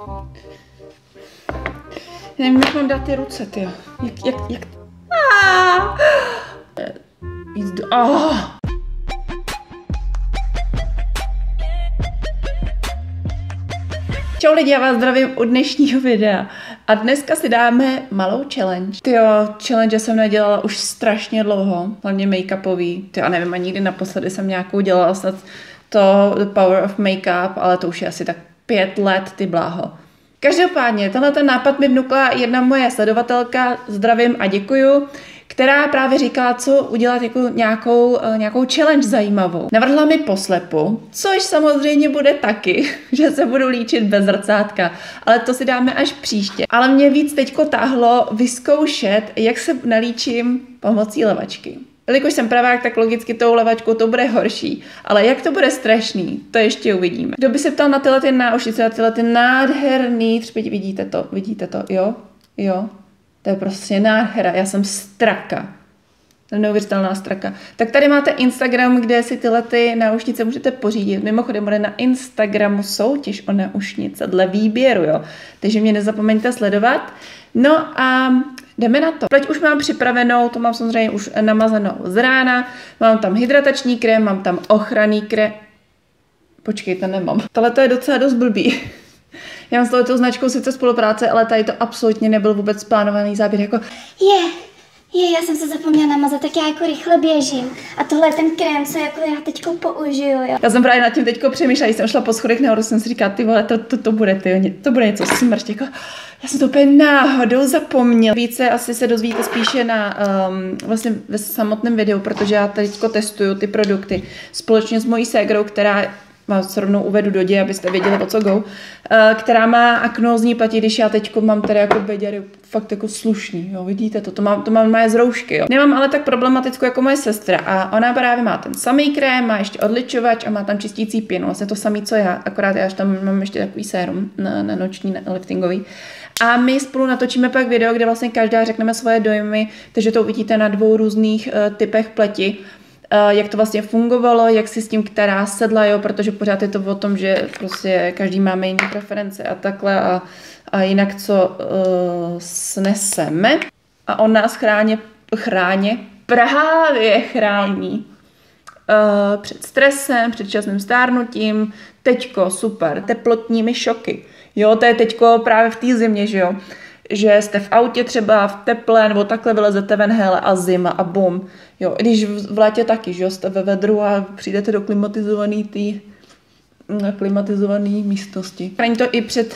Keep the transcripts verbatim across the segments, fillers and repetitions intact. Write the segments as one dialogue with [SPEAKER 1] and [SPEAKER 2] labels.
[SPEAKER 1] Nevím, jak mám dát ty ruce, tyjo. Jak, jak, jak... Ah! Víc do... Oh! Čau lidi, já vás zdravím u dnešního videa. A dneska si dáme malou challenge. Tyjo, challenge jsem nedělala už strašně dlouho, hlavně make-upový. Tyjo, a nevím, ani nikdy naposledy jsem nějakou dělala snad to The Power of Makeup, ale to už je asi tak pět let, ty bláho. Každopádně, tenhle ten nápad mi vnukla jedna moje sledovatelka, zdravím a děkuju, která právě říkala, co udělat jako nějakou, nějakou challenge zajímavou. Navrhla mi poslepu, což samozřejmě bude taky, že se budu líčit bez zrcátka, ale to si dáme až příště. Ale mě víc teďko táhlo vyzkoušet, jak se nalíčím pomocí levačky. Jelikož jsem pravák, tak logicky tou levačkou to bude horší. Ale jak to bude strašný, to ještě uvidíme. Kdo by se ptal na tyhle ty náušnice, na tyhle ty nádherný, třeba vidíte to, vidíte to, jo, jo. To je prostě nádhera, já jsem straka. Neuvěřitelná straka. Tak tady máte Instagram, kde si tyhle ty náušnice můžete pořídit. Mimochodem bude na Instagramu soutěž o náušnice dle výběru, jo. Takže mě nezapomeňte sledovat. No a jdeme na to. Pleť už mám připravenou, to mám samozřejmě už namazanou z rána. Mám tam hydratační krém, mám tam ochranný krém. Počkejte, nemám. Tohle to je docela dost blbý. Já mám s touhletou značkou sice spolupráce, ale tady to absolutně nebyl vůbec plánovaný záběr. Jako
[SPEAKER 2] je, je, já jsem se zapomněla namazat, tak já jako rychle běžím. A tohle je ten krém, co jako já teďko použiju, jo.
[SPEAKER 1] Já jsem právě nad tím teďko přemýšlela, když jsem šla po schodech nahoru, jsem si říkala, ty vole, to, to, to bude, ty, to bude něco smršť, jako, já jsem to úplně náhodou zapomněla. Více asi se dozvíte spíše na, um, vlastně ve samotném videu, protože já teďko testuju ty produkty společně s mojí ségrou, která vás rovnou uvedu do děje, abyste věděli, o co go, uh, která má aknózní platí, když já teď mám tady jako beďary fakt jako slušný, jo, vidíte to, to mám, to mám moje z roušky, jo. Nemám ale tak problematickou jako moje sestra a ona právě má ten samý krém, má ještě odličovač a má tam čistící pěnu, vlastně to samý, co já, akorát já tam mám ještě takový sérum na, na noční, na liftingový. A my spolu natočíme pak video, kde vlastně každá řekneme svoje dojmy, takže to uvidíte na dvou různých uh, typech pleti. Jak to vlastně fungovalo, jak si s tím která sedla, jo, protože pořád je to o tom, že prostě každý máme jiné preference a takhle a, a jinak co uh, sneseme. A on nás chráně, chráně, právě chrání uh, před stresem, před časným stárnutím, teďko super, teplotními šoky. Jo, to je teďko právě v té zimě, že jo. Že jste v autě třeba v teple nebo takhle vylezete ven, hele, a zima a bum. Jo, když v létě taky, že jo, jste ve vedru a přijdete do klimatizovaný tý, klimatizovaný místnosti. Chrání to i před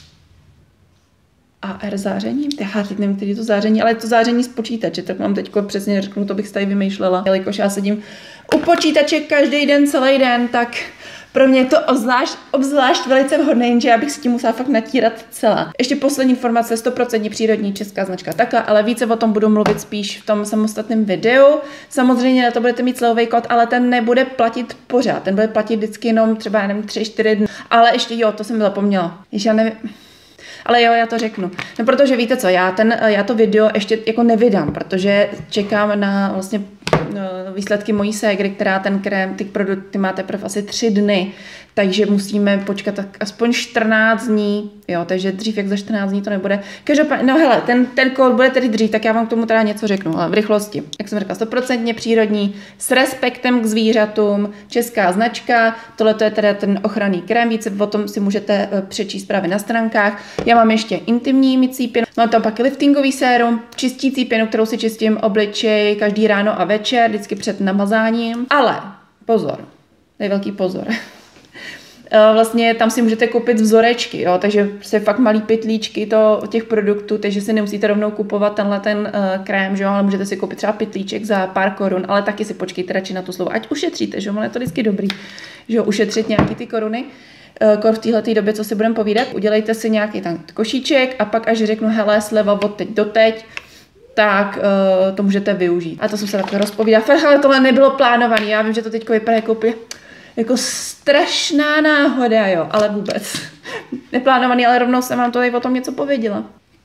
[SPEAKER 1] A R zářením. Já teď nevím, který je to záření, ale je to záření z počítače, tak mám teďko přesně řeknu, to bych tady vymýšlela. Jelikož já sedím u počítače každý den, celý den, tak pro mě je to obzvlášť, obzvlášť velice vhodné, že já bych si tím musela fakt natírat celá. Ještě poslední informace, sto procent přírodní česká značka takhle, ale více o tom budu mluvit spíš v tom samostatném videu. Samozřejmě na to budete mít slevový kód, ale ten nebude platit pořád, ten bude platit vždycky jenom třeba, já nevím, tři čtyři dny. Ale ještě jo, to jsem zapomněla. Ještě já nevím. Ale jo, já to řeknu. No protože víte co, já, ten, já to video ještě jako nevydám, protože čekám na vlastně výsledky mojí ségry, která ten krém, ty produkty má teprve asi tři dny, takže musíme počkat tak aspoň čtrnáct dní, jo, takže dřív jak za čtrnáct dní to nebude. Každopádně, no hele, ten, ten kód bude tedy dřív, tak já vám k tomu teda něco řeknu, ale v rychlosti. Jak jsem řekla, sto procent přírodní, s respektem k zvířatům, česká značka, tohle je teda ten ochranný krém, více o tom si můžete přečíst právě na stránkách. Já mám ještě intimní mycí pěnu, mám tam pak liftingový sérum, čistící pěnu, kterou si čistím obličej každý ráno a večer, vždycky před namazáním, ale pozor, to je velký pozor. Vlastně tam si můžete koupit vzorečky, jo, takže prostě fakt malý pytlíčky to, těch produktů, takže si nemusíte rovnou kupovat tenhle ten uh, krém, že jo, ale můžete si koupit třeba pytlíček za pár korun, ale taky si počkejte radši na to slovo, ať ušetříte, že jo, ale je to vždycky dobrý, že jo, ušetřit nějaký ty koruny, uh, kor v téhleté době, co si budeme povídat, udělejte si nějaký tam košíček a pak až řeknu, hele, sleva od teď do teď, tak uh, to můžete využít. A to jsem se takhle rozpovídala, ale tohle nebylo plánované, já vím, že to teď vypadá jako jako strašná náhoda, jo, ale vůbec. Neplánovaný, ale rovnou jsem vám to tady o tom něco pověděla.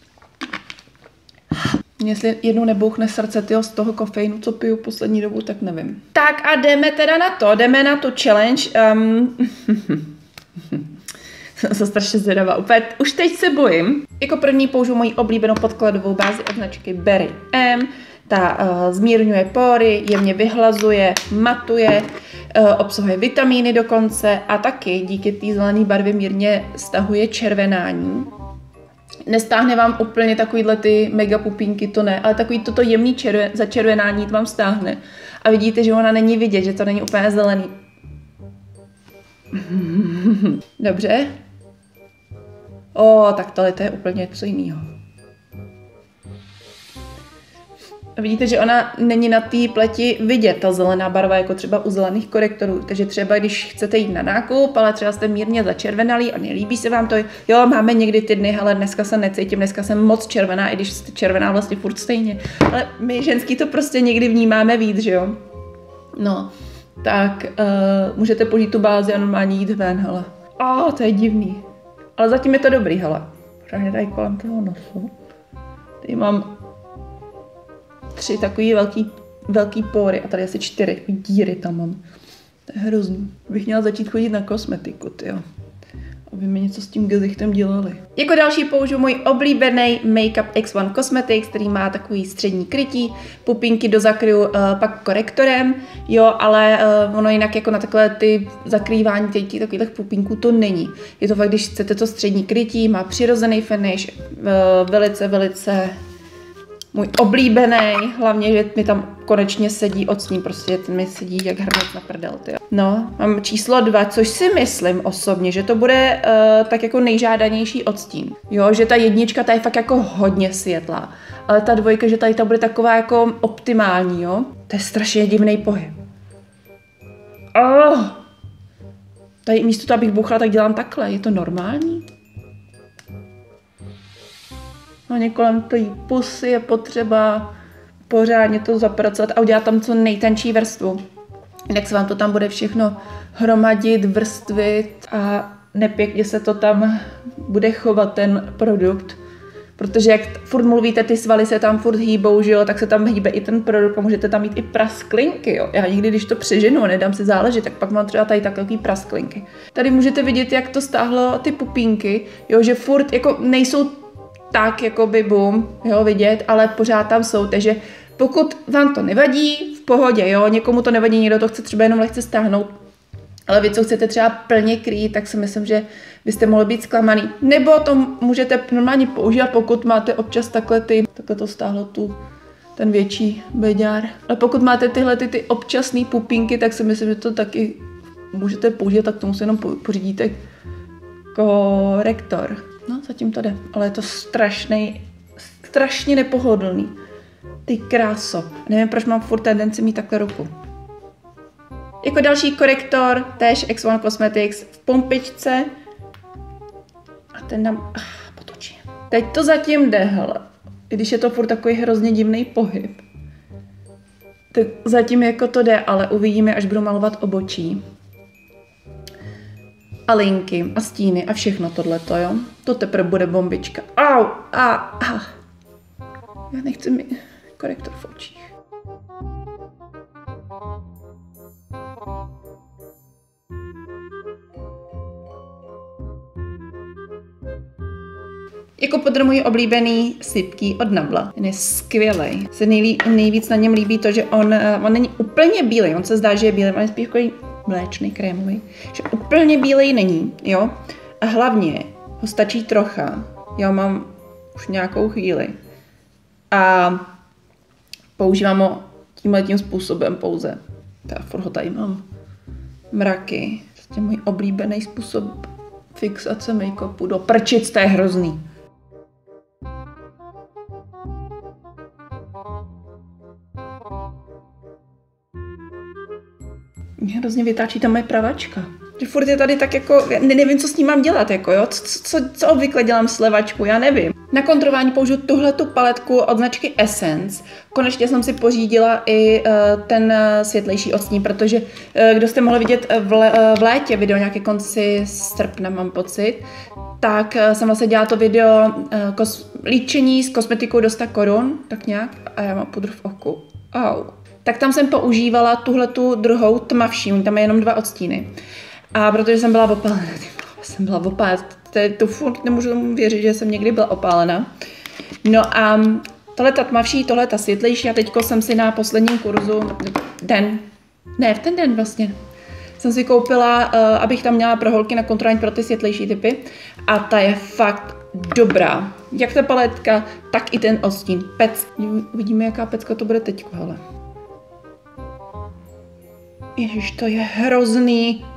[SPEAKER 1] Jestli jednou nebouchne srdce tyho z toho kofeinu, co piju poslední dobu, tak nevím. Tak a jdeme teda na to, jdeme na tu challenge. Um, jsem strašně zvědavá. Úplně už teď se bojím. Jako první použiju moji oblíbenou podkladovou bázi od značky Berry M. Ta uh, zmírňuje pory, jemně vyhlazuje, matuje, uh, obsahuje vitamíny dokonce a taky díky té zelené barvě mírně stahuje červenání. Nestáhne vám úplně takovýhle ty mega pupínky, to ne, ale takový toto jemný červen, začervenání to vám stáhne. A vidíte, že ona není vidět, že to není úplně zelený. Dobře. O, tak tohle to je úplně něco jiného. Vidíte, že ona není na té pleti vidět, ta zelená barva, jako třeba u zelených korektorů. Takže třeba, když chcete jít na nákup, ale třeba jste mírně začervenalí a nelíbí se vám to, jo, máme někdy ty dny, ale dneska se necítím, dneska jsem moc červená, i když jste červená vlastně furt stejně. Ale my ženský to prostě někdy vnímáme víc, že jo? No, tak uh, můžete použít tu bázi a normálně jít ven, hele. Oh, to je divný. Ale zatím je to dobrý, hele. Právě tady kolem toho nosu. Tady mám tři takový velký, velký pory a tady asi čtyři díry tam mám. To je hrozný. Bych měla začít chodit na kosmetiku, tyjo. Aby mi něco s tím gezichtem dělali. Jako další použiju můj oblíbený Makeup X jedna Cosmetics, který má takový střední krytí. Pupínky dozakryju uh, pak korektorem, jo, ale uh, ono jinak jako na takové ty zakrývání těch takových pupínků to není. Je to fakt, když chcete to střední krytí, má přirozený finish, uh, velice, velice můj oblíbený, hlavně, že mi tam konečně sedí odstín, prostě ten mi sedí jak hrnec na prdel, tyjo. No, mám číslo dva, což si myslím osobně, že to bude uh, tak jako nejžádanější odstín. Jo, že ta jednička ta je fakt jako hodně světlá, ale ta dvojka, že tady ta bude taková jako optimální, jo. To je strašně divný pohyb. Oh! Tady místo toho, abych bouchala, tak dělám takhle, je to normální? No, kolem té pusy je potřeba pořádně to zapracovat a udělat tam co nejtenčí vrstvu. Jinak se vám to tam bude všechno hromadit, vrstvit a nepěkně se to tam bude chovat ten produkt. Protože jak furt mluvíte, ty svaly se tam furt hýbou, že jo, tak se tam hýbe i ten produkt a můžete tam mít i prasklinky, jo. Já někdy, když to přeženu a nedám si záležet, tak pak mám třeba tady takové prasklinky. Tady můžete vidět, jak to stáhlo ty pupínky, jo, že furt jako nejsou tak jakoby boom, jo, vidět, ale pořád tam jsou, takže pokud vám to nevadí, v pohodě, jo, někomu to nevadí, někdo to chce třeba jenom lehce stáhnout, ale vy, co chcete třeba plně krýt, tak si myslím, že byste mohli být zklamaný. Nebo to můžete normálně používat, pokud máte občas takhle ty, takhle to stáhlo tu, ten větší beďár. Ale pokud máte tyhle ty, ty občasné pupínky, tak si myslím, že to taky můžete použít, tak tomu si jenom pořídíte korektor. No, zatím to jde, ale je to strašný, strašně nepohodlný. Ty kráso. Nevím, proč mám furt tendenci mít takhle ruku. Jako další korektor, též X jedna Cosmetics v pompičce. A ten nám ah, potočí. Teď to zatím jde, hele. I když je to furt takový hrozně divný pohyb. Tak zatím jako to jde, ale uvidíme, až budu malovat obočí. A linky, a stíny, a všechno tohleto, jo. To teprve bude bombička. Au, a, a. Já nechci mi korektor v očích. Jako podr můj oblíbený sypký od Nabla. Ten je skvělej. Se nejlí, nejvíc na něm líbí to, že on, on není úplně bílej. On se zdá, že je bílej, on je spíš takový mléčný, krémový. Že úplně bílej není, jo. A hlavně ho stačí trocha. Já mám už nějakou chvíli. A používám ho tímhletím způsobem pouze. Já furt ho tady mám. Mraky. To je můj oblíbený způsob fixace make-upu. Do prčic, to je hrozný. Mě hrozně vytáčí ta moje pravačka. Že furt je tady tak jako, ne, nevím, co s ním mám dělat, jako jo, co, co, co obvykle dělám s levačkou, já nevím. Na kontrolování použiju tuhletu paletku od značky Essence. Konečně jsem si pořídila i uh, ten uh, světlejší odstín, protože uh, kdo jste mohli vidět v, le, uh, v létě video, nějaké konci srpna, mám pocit, tak uh, jsem vlastně dělala to video uh, kos, líčení s kosmetikou do sta korun, tak nějak, a já mám pudr v oku. Au. Tak tam jsem používala tuhletu druhou tmavší, tam je jenom dva odstíny. A protože jsem byla opalená, jsem byla opálená, to, to furt nemůžu tomu věřit, že jsem někdy byla opálená. No a tohle ta tmavší, tohle ta světlejší a teďko jsem si na posledním kurzu, den, ne v ten den vlastně, jsem si koupila, uh, abych tam měla pro holky na kontrolní pro ty světlejší typy a ta je fakt dobrá. Jak ta paletka, tak i ten odstín. Pec. Uvidíme, jaká pecka to bude teďko, hele. Ježiš, to je hrozný.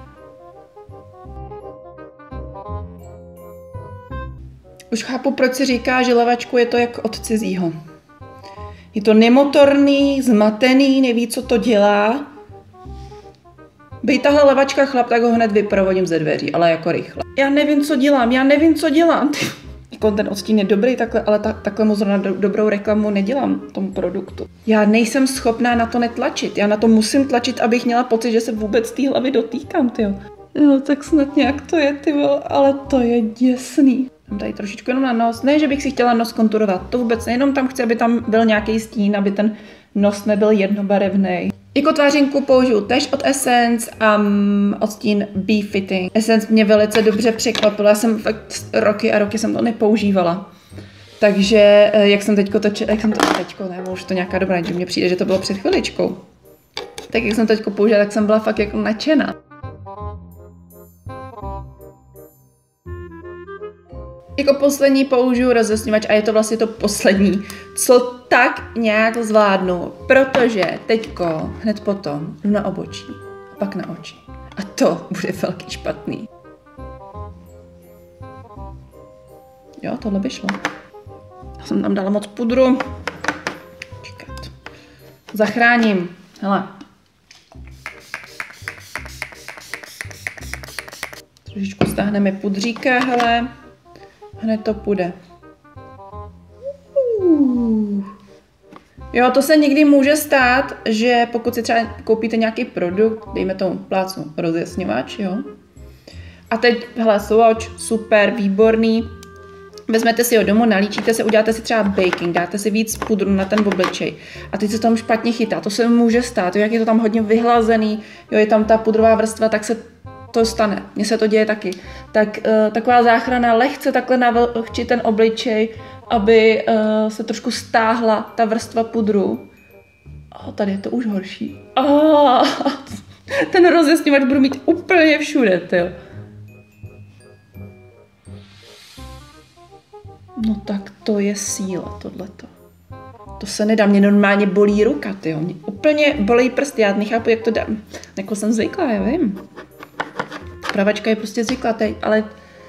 [SPEAKER 1] Už chápu, proč se říká, že levačku je to jak od cizího. Je to nemotorný, zmatený, neví, co to dělá. Bej tahle levačka chlap, tak ho hned vyprovodím ze dveří, ale jako rychle. Já nevím, co dělám, já nevím, co dělám. Jako ten odstín je dobrý, takhle, ale ta, takhle moc zrovna do, dobrou reklamu nedělám tomu produktu. Já nejsem schopná na to netlačit, já na to musím tlačit, abych měla pocit, že se vůbec té hlavy dotýkám, tyjo. Jo, tak snad nějak to je, tyjo, ale to je děsný. Mám tady trošičku jenom na nos, ne, že bych si chtěla nos konturovat, to vůbec ne, jenom tam chci, aby tam byl nějaký stín, aby ten nos nebyl jednobarevný. Jako tvářinku použiju tež od Essence a um, odstín Be Fitting. Essence mě velice dobře překvapila, já jsem fakt roky a roky jsem to nepoužívala. Takže jak jsem teďko to, jak jsem to teďko, ne, už to nějaká dobrá, že mně přijde, že to bylo před chviličkou. Tak jak jsem teďko použila, tak jsem byla fakt jako nadšená. Jako poslední použiju rozesnívač a je to vlastně to poslední, co tak nějak zvládnu, protože teďko hned potom jdu na obočí a pak na oči. A to bude velký špatný. Jo, tohle by šlo. Já jsem tam dala moc pudru. Čekat. Zachráním. Hele. Trošičku stáhneme pudříka, hele. Hned to půjde. Uh. Jo, to se někdy může stát, že pokud si třeba koupíte nějaký produkt, dejme tomu plácnu rozjasňovač, jo. A teď, hele, swatch, super, výborný. Vezmete si ho domů, nalíčíte se, uděláte si třeba baking, dáte si víc pudru na ten obličej. A teď se tam špatně chytá, to se může stát, jo, jak je to tam hodně vyhlazený, jo, je tam ta pudrová vrstva, tak se to stane, mně se to děje taky. Tak uh, taková záchrana, lehce takhle navlhčit ten obličej, aby uh, se trošku stáhla ta vrstva pudru. Oh, tady je to už horší. Oh, ten rozjasňovač budu mít úplně všude, tyjo. No tak to je síla, tohleto. To se nedá, mě normálně bolí ruka, tyjo. Mě úplně bolí prsty, já nechápu, jak to dám. Jako jsem zvyklá, já vím. Pravačka je prostě zvyklá, teď, ale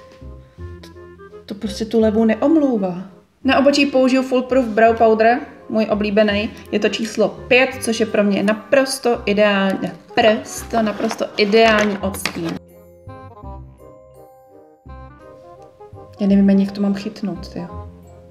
[SPEAKER 1] to prostě tu levou neomlouvá. Na obočí použiju Foolproof Brow Powder, můj oblíbený. Je to číslo pět, což je pro mě naprosto ideální, naprosto, naprosto ideální odstín. Já nevím ani, jak to mám chytnout, tyjo.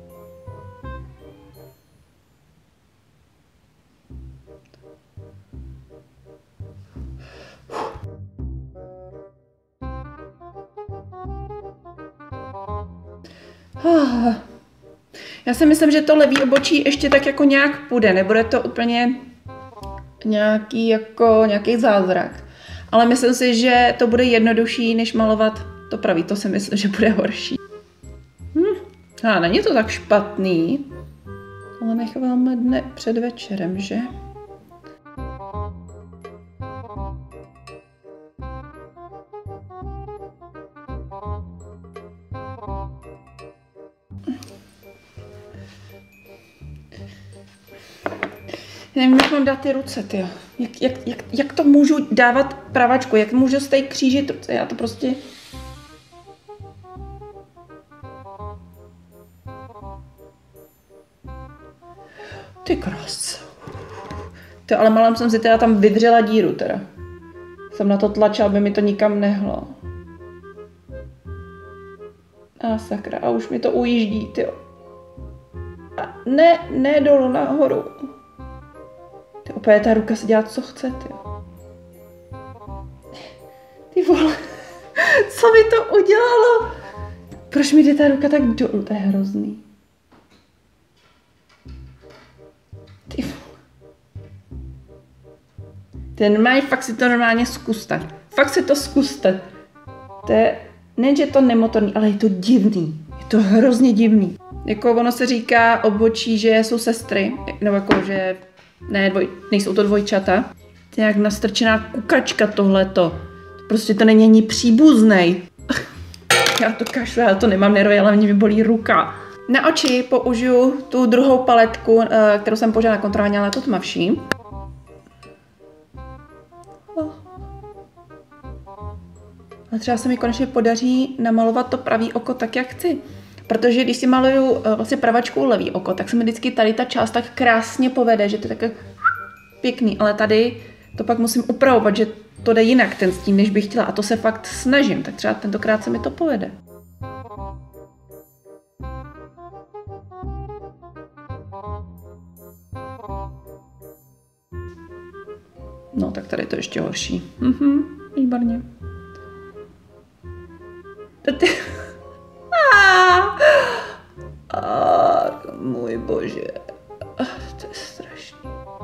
[SPEAKER 1] Oh. Já si myslím, že to levý obočí ještě tak jako nějak půjde, nebude to úplně nějaký jako nějaký zázrak. Ale myslím si, že to bude jednodušší, než malovat to pravý, to si myslím, že bude horší. Hm. A není to tak špatný, ale necháváme dne před večerem, že? Nevím, jak mám dát ty ruce, tyjo. Jak, jak, jak, jak to můžu dávat pravačku? Jak můžu z té křížit ruce? Já to prostě... Ty krás. Ty, ale malem jsem si teda tam vydřela díru, teda. Jsem na to tlačila, aby mi to nikam nehlo. A sakra, a už mi to ujíždí, tyjo. A ne, ne dolů nahoru. Ty opět ta ruka si dělá, co chce, ty. Ty vole, co mi to udělalo? Proč mi jde ta ruka tak dolů? To je hrozný. Ty vole. Ten mají, fakt si to normálně zkuste. Fakt si to zkuste. To je nejen, že je to nemotorný, ale je to divný. Je to hrozně divný. Jako ono se říká obočí, že jsou sestry, nebo jako, že ne, dvoj, nejsou to dvojčata. To je jak nastrčená kukačka tohleto. Prostě to není ani příbuznej. Já to kašlu, já to nemám nervy, ale mě bolí ruka. Na oči použiju tu druhou paletku, kterou jsem použila na kontrolání, ale to tmavší. A třeba se mi konečně podaří namalovat to pravý oko tak, jak chci. Protože když si maluju vlastně pravačkou levý oko, tak se mi vždycky tady ta část tak krásně povede, že to je tak pěkný, ale tady to pak musím upravovat, že to jde jinak ten stín, než bych chtěla a to se fakt snažím, tak třeba tentokrát se mi to povede. No, tak tady je to ještě horší. Mhm, výborně. Ah, můj bože. Ah, to je strašný.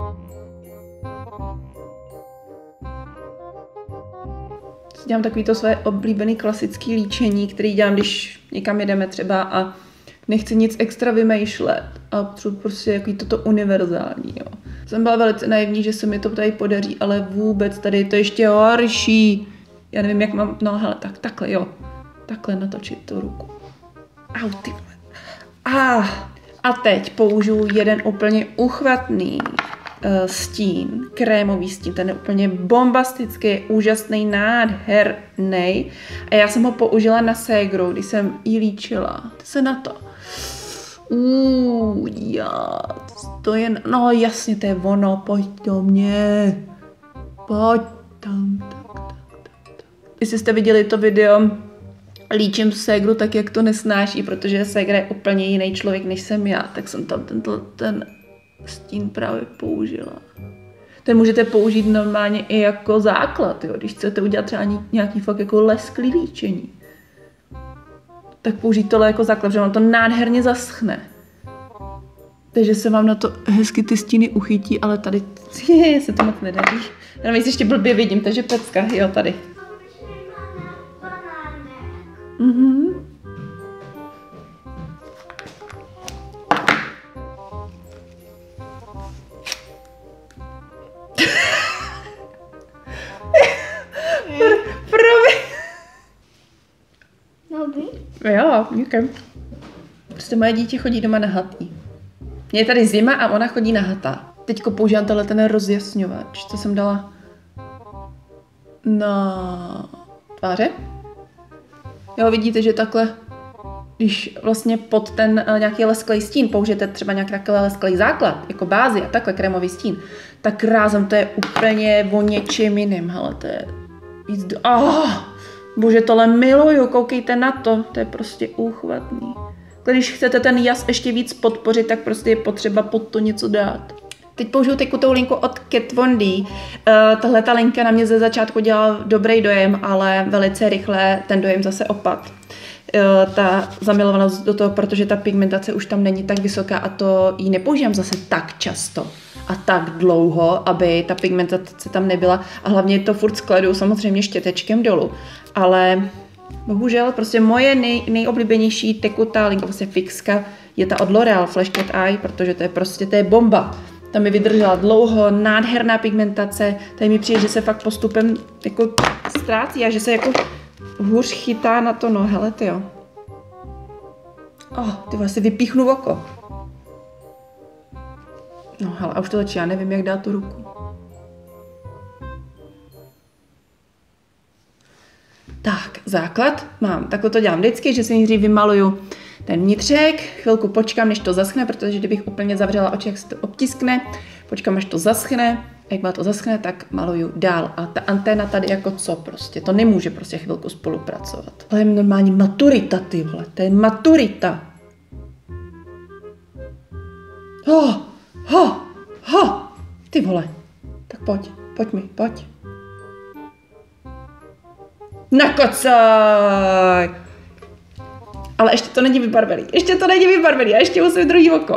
[SPEAKER 1] Dělám takový to své oblíbený klasický líčení, který dělám, když někam jedeme třeba a nechci nic extra vymýšlet a potřebuji prostě jaký toto univerzální. Jo. Jsem byla velice naivní, že se mi to tady podaří, ale vůbec tady je to ještě horší. Já nevím, jak mám, no hele, tak takhle, jo. Takhle natočit tu ruku. Au, ty vole. Ah. A teď použiju jeden úplně uchvatný uh, stín, krémový stín, ten je úplně bombastický, úžasný, nádherný. A já jsem ho použila na ségru, když jsem jí líčila. To se na to. Uuu, já, to je, no jasně, to je ono, pojď do mě. Pojď tam, tak, tak, tak, tak. Jestli jste viděli to video, líčím ségru tak, jak to nesnáší, protože ségra je úplně jiný člověk, než jsem já, tak jsem tam tento, ten stín právě použila. Ten můžete použít normálně i jako základ, jo, když chcete udělat třeba nějaký fakt jako lesklý líčení. Tak použít tohle jako základ, že vám to nádherně zaschne. Takže se vám na to hezky ty stíny uchytí, ale tady je, se to moc nedaří. Já nevím, ještě blbě vidím, takže pecka, jo, tady. Mhm. Promiň.
[SPEAKER 2] Dobrý.
[SPEAKER 1] Jo, díky. Prostě moje dítě chodí doma nahatý. Je tady zima a ona chodí nahatá. Teďko používám tenhle ten rozjasňovač, co jsem dala na tváře. Jo, vidíte, že takhle, když vlastně pod ten uh, nějaký lesklej stín použijete třeba nějaký takový lesklej základ, jako bázi a takhle krémový stín, tak rázem to je úplně o něčem jiným. Hele, to je víc do... Oh, bože, tohle miluju, koukejte na to, to je prostě úchvatný. Když chcete ten jas ještě víc podpořit, tak prostě je potřeba pod to něco dát. Teď použiju tekutou linku od Kat Von D. Uh, tahle ta linka na mě ze začátku dělala dobrý dojem, ale velice rychle ten dojem zase opad. Uh, ta zamilovanost do toho, protože ta pigmentace už tam není tak vysoká a to ji nepoužívám zase tak často a tak dlouho, aby ta pigmentace tam nebyla a hlavně to furt skledu samozřejmě štětečkem dolů. Ale bohužel prostě moje nej, nejoblíbenější tekutá linka, vlastně fixka, je ta od L'Oreal Flash Cat Eye, protože to je prostě, to je bomba. Ta mi vydržela dlouho, nádherná pigmentace, tady mi přijde, že se fakt postupem jako ztrácí a že se jako hůř chytá na to, no hele ty jo. Oh, ty vlastně vypíchnu oko. No hele, a už to začíná, já nevím, jak dát tu ruku. Tak, základ mám, takhle to dělám vždycky, že si nejdřív vymaluju ten vnitřek, chvilku počkám, než to zaschne, protože kdybych úplně zavřela oči, jak se to obtiskne, počkám, až to zaschne, a jak má to zaschne, tak maluju dál. A ta anténa tady jako co prostě, to nemůže prostě chvilku spolupracovat. To je normální maturita, ty vole, to je maturita. Ho, ho, ho, ty vole, tak pojď, pojď mi, pojď. Nakocaj! Ale ještě to není vybarvený. Ještě to není vybarvený. Já ještě musím druhý oko.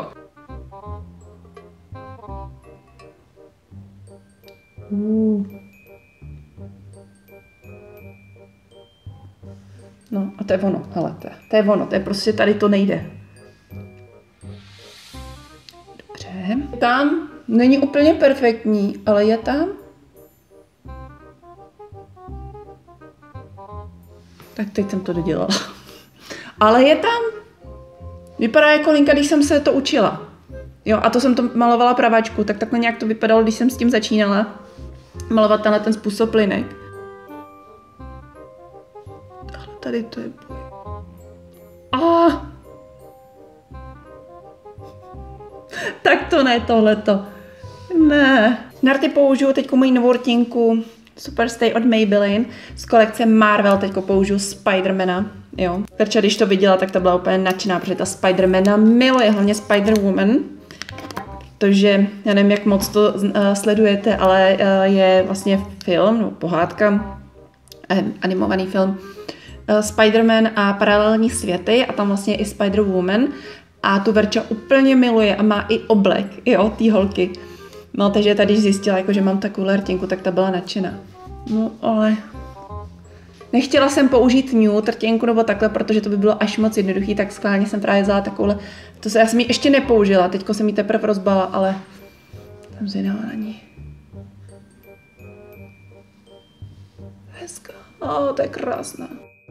[SPEAKER 1] Uh. No, je ono, hele, to je, to je ono, to je prostě tady to nejde. Dobře. Tam není úplně perfektní, ale je tam. Tak teď jsem to dodělala. Ale je tam. Vypadá jako linka, když jsem se to učila. Jo, a to jsem to malovala pravačku, tak takhle nějak to vypadalo, když jsem s tím začínala malovat tenhle ten způsob linek. Ale tady to je... Ah! Tak to ne, tohleto. Ne. Narty použiju teď moji novou rtinku Superstay od Maybelline z kolekce Marvel, teďko použiju Spidermana, jo. Verča, když to viděla, tak to byla úplně nadšená, protože ta Spidermana miluje, hlavně Spider-Woman, protože já nevím, jak moc to uh, sledujete, ale uh, je vlastně film, no, pohádka, eh, animovaný film uh, Spider-Man a paralelní světy a tam vlastně i Spider-Woman a tu Verča úplně miluje a má i oblek, jo, té holky. No, takže tady, když zjistila, jako, že mám takovou rtinku, tak ta byla nadšená. No, ale... Nechtěla jsem použít nude rtinku nebo takhle, protože to by bylo až moc jednoduchý, tak schválně jsem právě vzala takovouhle. To se, já jsem ji ještě nepoužila, teďko jsem ji teprve rozbala, ale... Jsem zvědavá na ní. Hezká. O, to je krásná.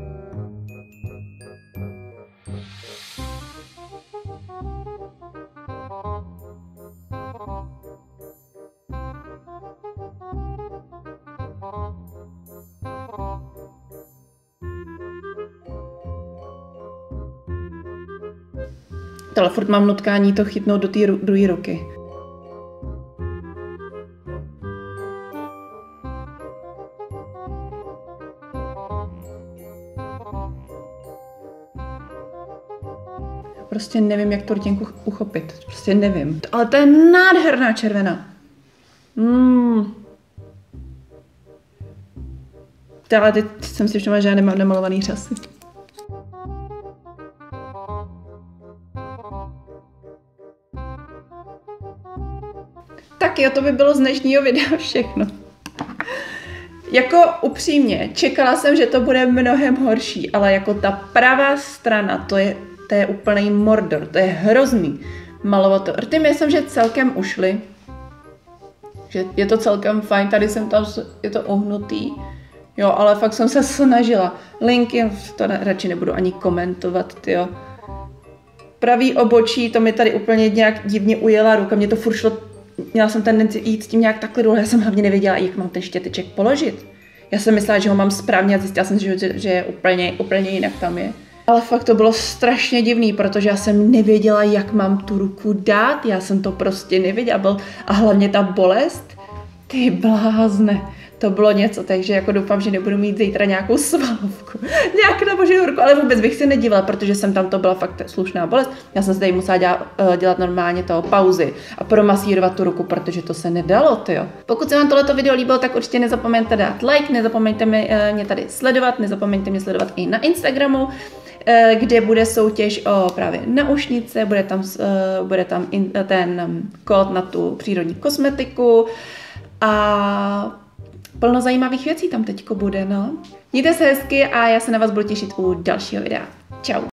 [SPEAKER 1] Ale furt mám nutkání to chytnout do té ru- druhé ruky. Já prostě nevím, jak tu rtěnku uchopit. Prostě nevím. Ale to je nádherná červená. Mm. Ale teď jsem si všimla, že já nemám namalovaný řasy. Tak jo, to by bylo z dnešního videa všechno. Jako upřímně, čekala jsem, že to bude mnohem horší, ale jako ta pravá strana, to je, to je úplný mordor, to je hrozný malovat to. Rty myslím, že celkem ušly, že je to celkem fajn, tady jsem tam, je to uhnutý, jo, ale fakt jsem se snažila. Linky, to ne, radši nebudu ani komentovat, tyjo. Pravý obočí, to mi tady úplně nějak divně ujela ruka, mě to furt šlo. Měla jsem tendenci jít s tím nějak takhle dolů, já jsem hlavně nevěděla, jak mám ten štěteček položit. Já jsem myslela, že ho mám správně a zjistila jsem, že, že je úplně, úplně jinak tam je. Ale fakt to bylo strašně divný, protože já jsem nevěděla, jak mám tu ruku dát, já jsem to prostě nevěděla. Byl, a hlavně ta bolest, ty blázne, to bylo něco, takže jako doufám, že nebudu mít zítra nějakou svalovku, nějak naboženou ruku, ale vůbec bych se nedívala, protože jsem tam to byla fakt slušná bolest. Já jsem se tady musela dělat, dělat normálně toho pauzy a promasírovat tu ruku, protože to se nedalo, tyjo. Pokud se vám tohleto video líbilo, tak určitě nezapomeňte dát like, nezapomeňte mě tady sledovat, nezapomeňte mě sledovat i na Instagramu, kde bude soutěž o právě naušnice, bude tam, bude tam ten kód na tu přírodní kosmetiku a plno zajímavých věcí tam teďko bude, no. Mějte se hezky a já se na vás budu těšit u dalšího videa. Čau.